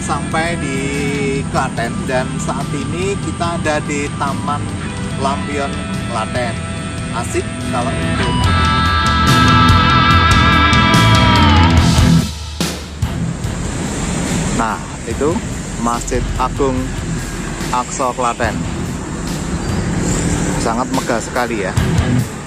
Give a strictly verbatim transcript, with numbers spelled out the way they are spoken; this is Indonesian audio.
sampai di Klaten dan saat ini kita ada di Taman Lampion Klaten. Asik kalau itu. Nah, itu Masjid Agung Aqsa Klaten. Sangat megah sekali ya.